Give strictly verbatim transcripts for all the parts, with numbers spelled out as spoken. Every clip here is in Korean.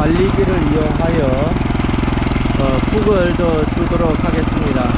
달리기를 이용하여 어, 푹을 더 주도록 하겠습니다.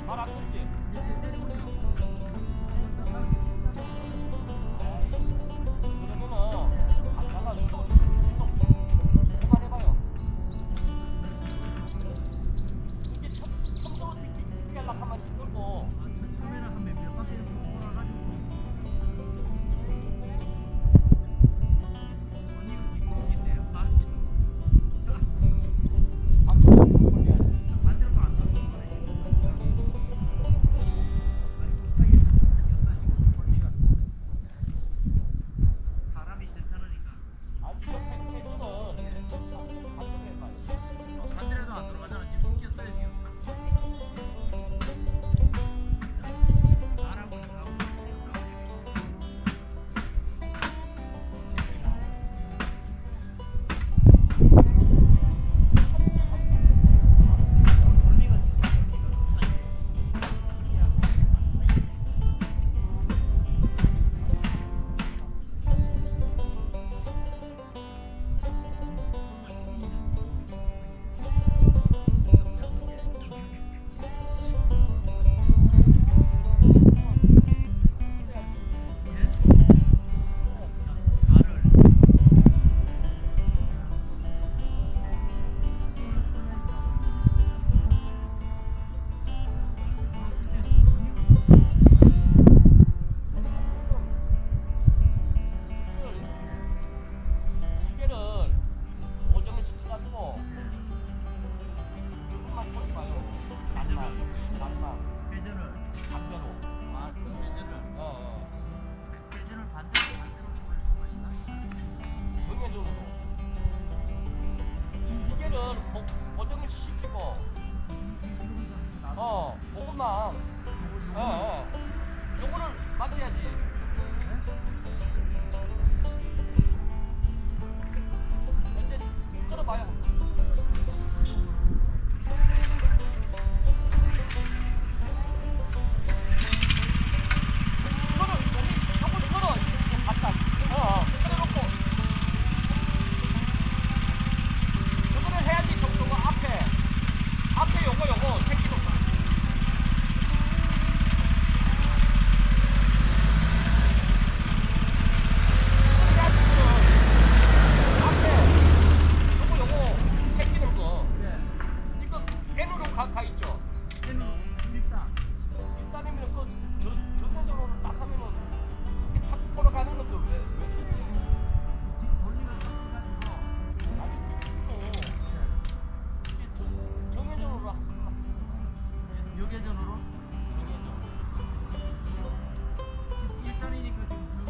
말안 듣지? 그러면은 아빠가 또 그만해봐요. 이게 청- 청소 시키게 하려고 하면 힘들고. 처음에는 한몇 바퀴 돌아가지고 언니가 아, 반대로 안 가는 사람이 괜찮으니까 반대로도 안 들어가잖아. 지금 웃겼어요 지금. 이게를 고정을 시켜가지고 조금만 꼴지 마요. 남만, 남만, 회전을 반대로. 아 회전을 어, 어. 회전을 반대로 반대로 돌릴 수가 있나? 정해적으로. 이게를 고, 고정을 시키고, 어, 그것만, 어, 어. 요거를 맞춰야지. 이제 끌어봐요. 끌어, 요걸 끌어. 갖다. 어, 어. 끌어놓고. 요거를 해야지. 저, 저거 앞에. 앞에 요거, 요거. 새끼로. 가 있죠. 회전으로 돌립다. 일단이면 그 저, 전체적으로 딱 하면은 이게 탁 돌아가는 건데 왜? 왜? 돌리는 거 가지고 아니 이게 저, 정회전으로 요계전으로 정회전. 일단이니까 지금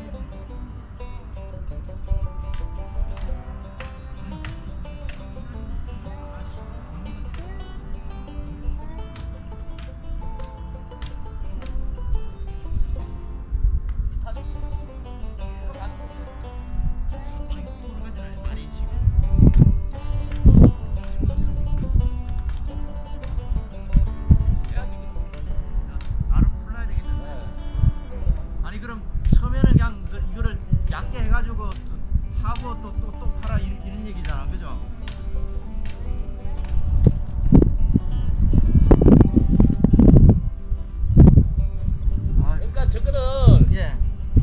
아니 그럼 처음에는 그냥 그 이거를 얇게 해가지고 하고 또 또 또 팔아 이런, 이런 얘기잖아, 그죠? 아, 그러니까 저거는 예.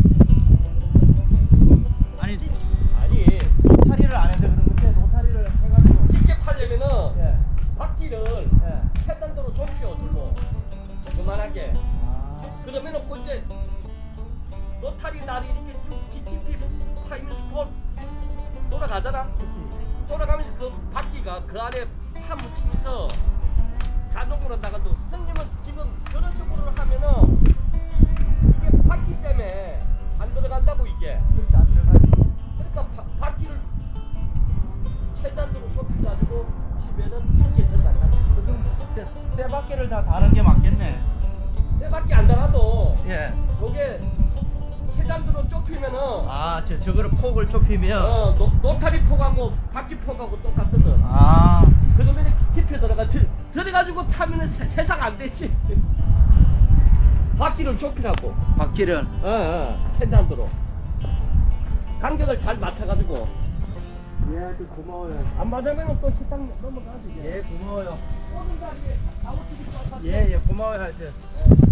아니 아니 노타리를 안 해서 그런 건데 노타리를 해가지고 깊게 팔려면은 예, 바퀴를 예. 최단도로 좁혀 둘로 그만하게. 아, 그러면은 그 이제 로타리 날이 이렇게 쭉 깊이 파이면서 돌 돌아가잖아. 돌아가면서 그 바퀴가 그 안에 파 묻히면서 자동으로 나가도 형님은 지금 저런 쪽으로 하면은 이게 바퀴 때문에 안 들어간다고 이게. 그렇게 안 들어가지. 그러니까 바, 바퀴를 최단으로 좁혀가지고 치면은 이게 들어간다. 쇠, 쇠 바퀴를 다 다는 게 맞겠네. 내 바퀴 안 달아도 예. 요게 최단으로 좁히면은 아, 저 저거를 폭을 좁히면 어 노, 노타리 폭하고 바퀴 폭하고 똑같거든. 아, 그러면 깊이 들어가 들, 들어가지고 타면은 세, 세상 안 되지. 바퀴를 좁히라고. 바퀴를 어, 어, 최단으로 간격을 잘 맞춰가지고. 예. 하여튼 고마워요. 안 맞으면 또 식당 넘어가지. 예, 고마워요. 오는 자리에 아웃집이 꽉 예, 예, 고마워요, 하여튼.